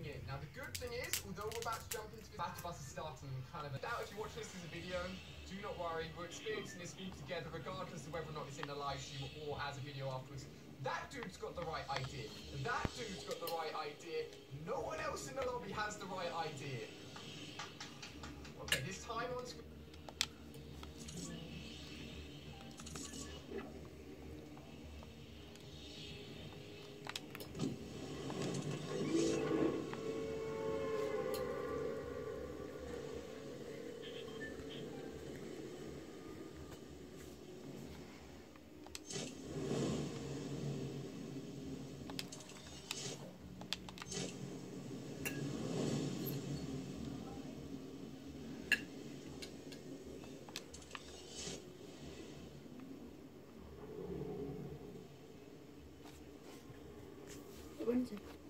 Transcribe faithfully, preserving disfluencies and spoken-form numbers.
in. Now the good thing is, although we're about to jump into the battle bus is starting kind of a doubt if you watch this as a video, do not worry, we're experiencing this speak together regardless of whether or not it's in the live stream or as a video afterwards. That dude's got the right idea. That dude's got the right idea. No one else in the lobby has the right idea. Okay, this time on screen. When's it?